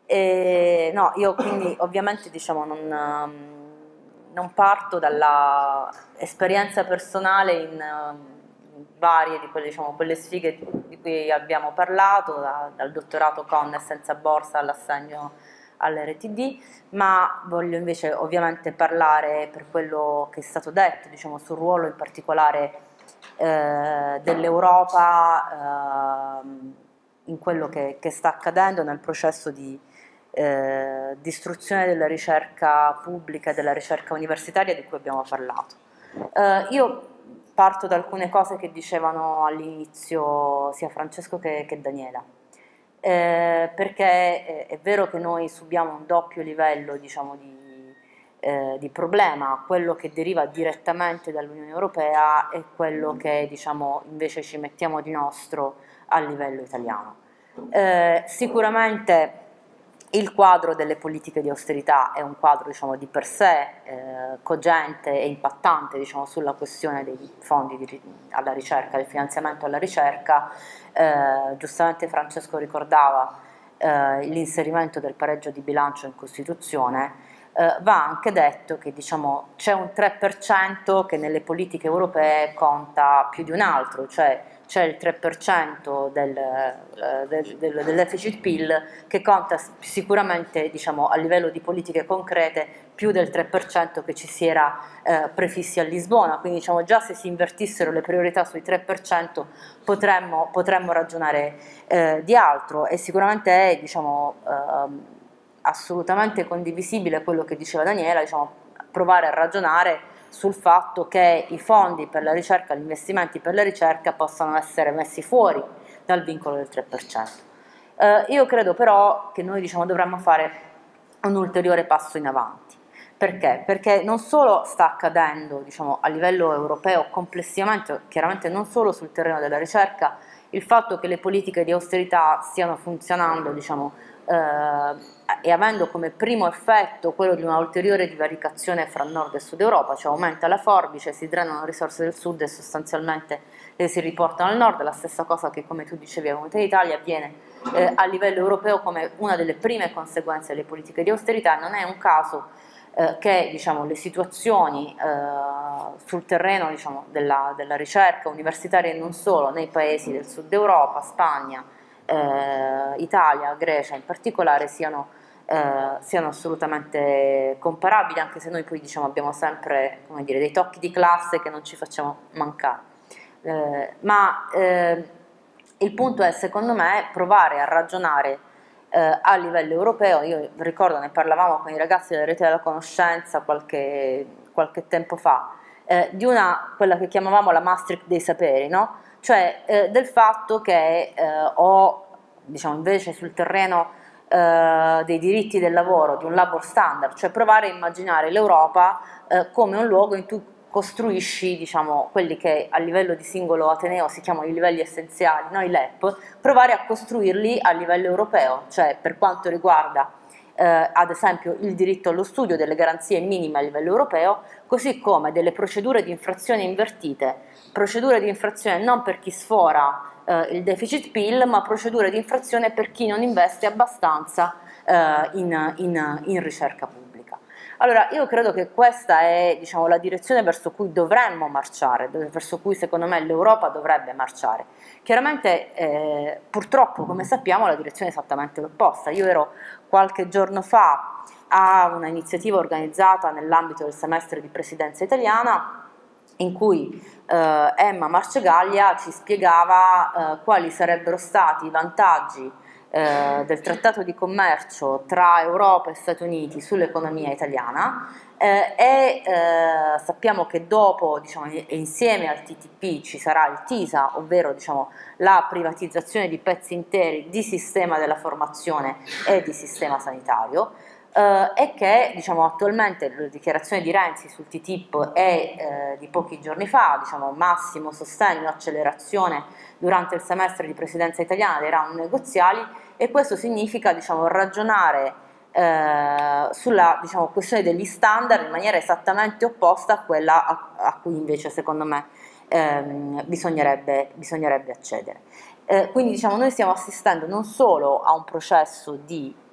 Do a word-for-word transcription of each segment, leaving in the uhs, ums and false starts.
E, no, io quindi ovviamente diciamo non, ehm, non parto dalla esperienza personale in eh, varie di quelle, diciamo, quelle sfighe di cui abbiamo parlato, da- dal dottorato con e senza borsa all'assegno all'R T D, ma voglio invece ovviamente parlare per quello che è stato detto, diciamo, sul ruolo in particolare eh, dell'Europa ehm, in quello che, che sta accadendo nel processo di eh, distruzione della ricerca pubblica e della ricerca universitaria di cui abbiamo parlato. Eh, io parto da alcune cose che dicevano all'inizio sia Francesco che, che Daniela. Eh, perché è, è vero che noi subiamo un doppio livello, diciamo, di, eh, di problema, quello che deriva direttamente dall'Unione Europea e quello che, diciamo, invece ci mettiamo di nostro a livello italiano. Eh, sicuramente il quadro delle politiche di austerità è un quadro, diciamo, di per sé eh, cogente e impattante, diciamo, sulla questione dei fondi di, alla ricerca, del finanziamento alla ricerca. Eh, giustamente Francesco ricordava eh, l'inserimento del pareggio di bilancio in Costituzione. Eh, va anche detto che, diciamo, c'è un tre per cento che nelle politiche europee conta più di un altro, cioè c'è il tre per cento del, eh, del, del, del deficit P I L che conta sicuramente, diciamo, a livello di politiche concrete più del tre per cento che ci si era eh, prefissi a Lisbona, quindi, diciamo, già se si invertissero le priorità sui tre per cento potremmo, potremmo ragionare eh, di altro, e sicuramente è, diciamo, eh, assolutamente condivisibile quello che diceva Daniela, diciamo, provare a ragionare sul fatto che i fondi per la ricerca, gli investimenti per la ricerca possano essere messi fuori dal vincolo del tre per cento. Eh, io credo però che noi, diciamo, dovremmo fare un ulteriore passo in avanti. Perché? Perché non solo sta accadendo, diciamo, a livello europeo complessivamente, chiaramente non solo sul terreno della ricerca, il fatto che le politiche di austerità stiano funzionando, diciamo, eh, e avendo come primo effetto quello di una ulteriore divaricazione fra nord e sud Europa, cioè aumenta la forbice, si drenano risorse del sud e sostanzialmente le si riportano al nord. La stessa cosa che, come tu dicevi, a in Italia avviene eh, a livello europeo come una delle prime conseguenze delle politiche di austerità. Non è un caso eh, che, diciamo, le situazioni eh, sul terreno, diciamo, della, della ricerca universitaria e non solo nei paesi del sud Europa, Spagna, eh, Italia, Grecia in particolare, siano, eh, siano assolutamente comparabili, anche se noi poi, diciamo, abbiamo sempre, come dire, dei tocchi di classe che non ci facciamo mancare. Eh, ma eh, il punto è, secondo me, provare a ragionare eh, a livello europeo. Io ricordo, ne parlavamo con i ragazzi della rete della conoscenza qualche, qualche tempo fa, eh, di una, quella che chiamavamo la Maastricht dei saperi, no? Cioè eh, del fatto che eh, o, diciamo, invece sul terreno eh, dei diritti del lavoro, di un labor standard, cioè provare a immaginare l'Europa eh, come un luogo in cui costruisci, diciamo, quelli che a livello di singolo ateneo si chiamano i livelli essenziali, no? I L E P, provare a costruirli a livello europeo, cioè per quanto riguarda eh, ad esempio il diritto allo studio, delle garanzie minime a livello europeo, così come delle procedure di infrazione invertite, procedure di infrazione non per chi sfora eh, il deficit P I L, ma procedure di infrazione per chi non investe abbastanza eh, in, in, in ricerca pubblica. Allora, io credo che questa è, diciamo, la direzione verso cui dovremmo marciare, verso cui secondo me l'Europa dovrebbe marciare. Chiaramente, eh, purtroppo, come sappiamo, la direzione è esattamente l'opposta. Io ero qualche giorno fa a una iniziativa organizzata nell'ambito del semestre di presidenza italiana, in cui eh, Emma Marcegaglia ci spiegava eh, quali sarebbero stati i vantaggi eh, del trattato di commercio tra Europa e Stati Uniti sull'economia italiana, eh, e eh, sappiamo che dopo, diciamo, insieme al T T P ci sarà il TISA, ovvero, diciamo, la privatizzazione di pezzi interi di sistema della formazione e di sistema sanitario. Uh, e che, diciamo, attualmente la dichiarazione di Renzi sul T T I P è eh, di pochi giorni fa, diciamo, massimo sostegno, accelerazione durante il semestre di presidenza italiana dei round negoziali, e questo significa, diciamo, ragionare eh, sulla, diciamo, questione degli standard in maniera esattamente opposta a quella a, a cui invece, secondo me, ehm, bisognerebbe, bisognerebbe accedere. Eh, quindi, diciamo, noi stiamo assistendo non solo a un processo di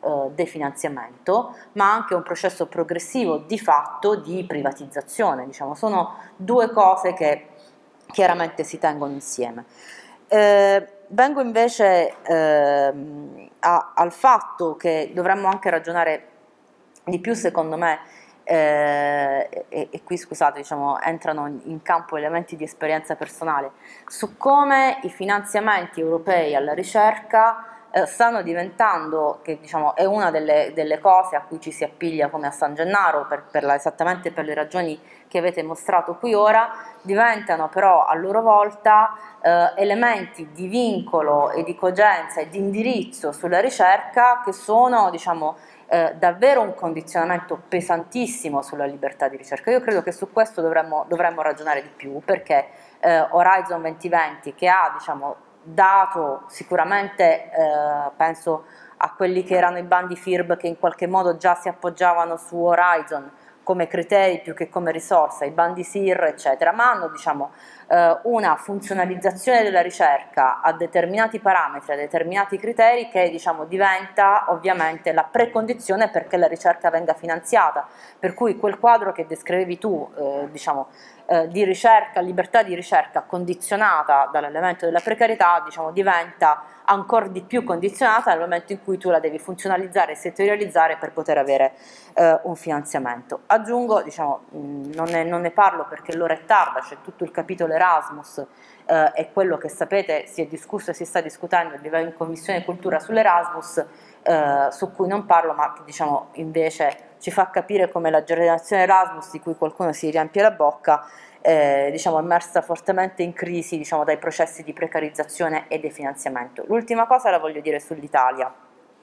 eh, definanziamento, ma anche un processo progressivo di fatto di privatizzazione. Diciamo, sono due cose che chiaramente si tengono insieme. Eh, vengo invece eh, a, al fatto che dovremmo anche ragionare di più, secondo me, eh, e, e qui scusate, diciamo, entrano in, in campo elementi di esperienza personale, su come i finanziamenti europei alla ricerca eh, stanno diventando, che diciamo è una delle, delle cose a cui ci si appiglia come a San Gennaro, per, per la, esattamente per le ragioni che avete mostrato qui ora, diventano però a loro volta eh, elementi di vincolo e di cogenza e di indirizzo sulla ricerca che sono, diciamo, eh, davvero un condizionamento pesantissimo sulla libertà di ricerca. Io credo che su questo dovremmo, dovremmo ragionare di più, perché eh, Horizon duemilaventi, che ha, diciamo, dato sicuramente, eh, penso a quelli che erano i bandi F I R B che in qualche modo già si appoggiavano su Horizon come criteri più che come risorsa, i bandi S I R eccetera, ma hanno, diciamo, eh, una funzionalizzazione della ricerca a determinati parametri, a determinati criteri che, diciamo, diventa ovviamente la precondizione perché la ricerca venga finanziata, per cui quel quadro che descrivevi tu, eh, diciamo, eh, di ricerca, libertà di ricerca condizionata dall'elemento della precarietà, diciamo, diventa ancora di più condizionata nel momento in cui tu la devi funzionalizzare e settorializzare per poter avere eh, un finanziamento. Aggiungo, diciamo, mh, non, ne, non ne parlo perché l'ora è tarda, c'è tutto il capitolo Erasmus eh, e quello che sapete si è discusso e si sta discutendo in Commissione Cultura sull'Erasmus, eh, su cui non parlo, ma che, diciamo, invece ci fa capire come la generazione Erasmus, di cui qualcuno si riempie la bocca, Eh, diciamo, immersa fortemente in crisi, diciamo, dai processi di precarizzazione e definanziamento. L'ultima cosa la voglio dire sull'Italia,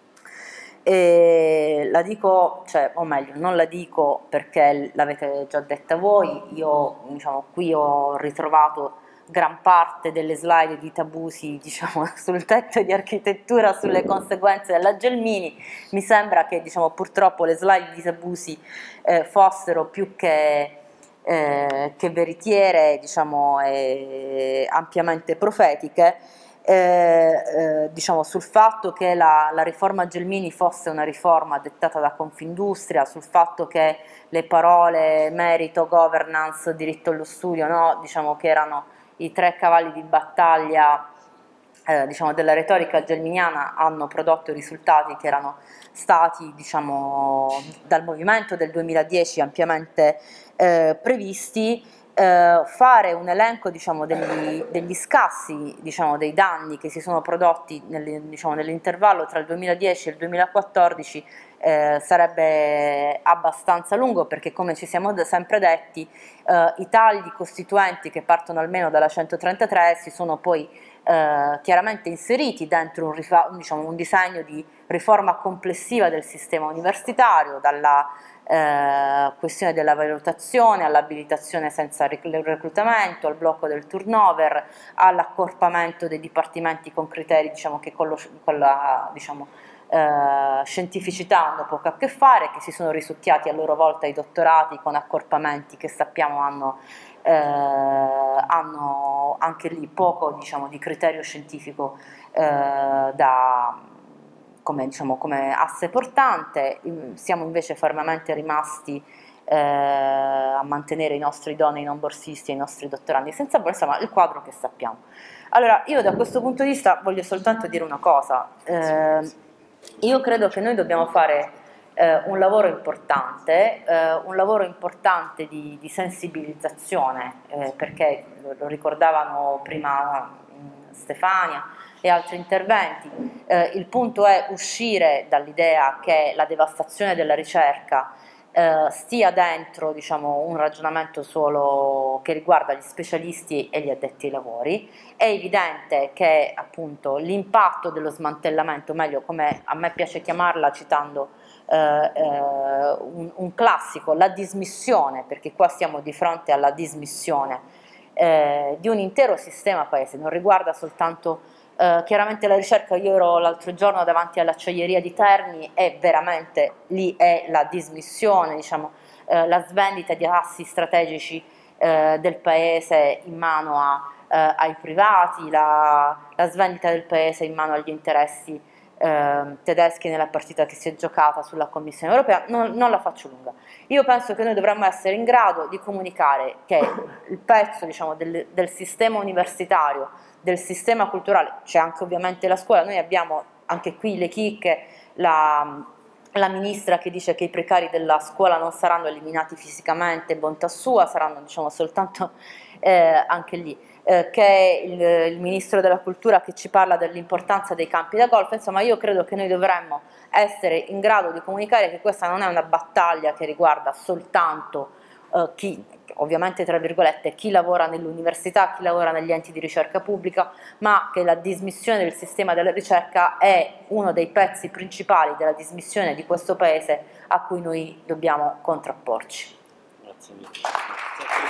e la dico, cioè, o meglio, non la dico perché l'avete già detta voi, io, diciamo, qui ho ritrovato gran parte delle slide di Tabusi, diciamo, sul tetto di architettura, sulle conseguenze della Gelmini. Mi sembra che, diciamo, purtroppo le slide di Tabusi eh, fossero più che Eh, che veritiere, diciamo, eh, ampiamente profetiche, eh, eh, diciamo, sul fatto che la, la riforma Gelmini fosse una riforma dettata da Confindustria, sul fatto che le parole merito, governance, diritto allo studio, no? Diciamo che erano i tre cavalli di battaglia eh, diciamo, della retorica gelminiana, hanno prodotto risultati che erano stati, diciamo, dal movimento del duemiladieci ampiamente eh, previsti. Eh, fare un elenco, diciamo, degli, degli scassi, diciamo, dei danni che si sono prodotti nel, diciamo, nell'intervallo tra il duemiladieci e il duemilaquattordici eh, sarebbe abbastanza lungo, perché, come ci siamo sempre detti, eh, i tagli costituenti che partono almeno dalla centotrentatré si sono poi eh, chiaramente inseriti dentro un, diciamo, un disegno di riforma complessiva del sistema universitario, dalla Eh, questione della valutazione, all'abilitazione senza reclutamento, al blocco del turnover, all'accorpamento dei dipartimenti con criteri, diciamo, che con, lo, con la, diciamo, eh, scientificità hanno poco a che fare, che si sono risucchiati a loro volta i dottorati con accorpamenti che sappiamo hanno, eh, hanno anche lì poco, diciamo, di criterio scientifico eh, da Come, diciamo, come asse portante. Siamo invece fermamente rimasti eh, a mantenere i nostri idonei non borsisti e i nostri dottorandi senza borsa, ma il quadro che sappiamo. Allora, io da questo punto di vista voglio soltanto dire una cosa. Eh, io credo che noi dobbiamo fare eh, un lavoro importante, eh, un lavoro importante di, di sensibilizzazione, eh, perché lo, lo ricordavano prima mh, Stefania e altri interventi. Eh, il punto è uscire dall'idea che la devastazione della ricerca eh, stia dentro, diciamo, un ragionamento solo che riguarda gli specialisti e gli addetti ai lavori. È evidente che, appunto, l'impatto dello smantellamento, meglio, come a me piace chiamarla citando eh, eh, un, un classico, la dismissione, perché qua siamo di fronte alla dismissione eh, di un intero sistema paese, non riguarda soltanto Uh, chiaramente la ricerca. Io ero l'altro giorno davanti all'acciaieria di Terni e veramente lì è la dismissione, diciamo, uh, la svendita di assi strategici uh, del paese in mano a, uh, ai privati, la, la svendita del paese in mano agli interessi eh, tedeschi nella partita che si è giocata sulla Commissione europea, non, non la faccio lunga. Io penso che noi dovremmo essere in grado di comunicare che il pezzo, diciamo, del, del sistema universitario, del sistema culturale, c'è anche ovviamente la scuola, noi abbiamo anche qui le chicche, la, la ministra che dice che i precari della scuola non saranno eliminati fisicamente, bontà sua, saranno, diciamo, soltanto eh, anche lì, eh, che è il, il ministro della cultura che ci parla dell'importanza dei campi da golf. Insomma, io credo che noi dovremmo essere in grado di comunicare che questa non è una battaglia che riguarda soltanto eh, chi, ovviamente tra virgolette, chi lavora nell'università, chi lavora negli enti di ricerca pubblica, ma che la dismissione del sistema della ricerca è uno dei pezzi principali della dismissione di questo Paese a cui noi dobbiamo contrapporci. Grazie mille.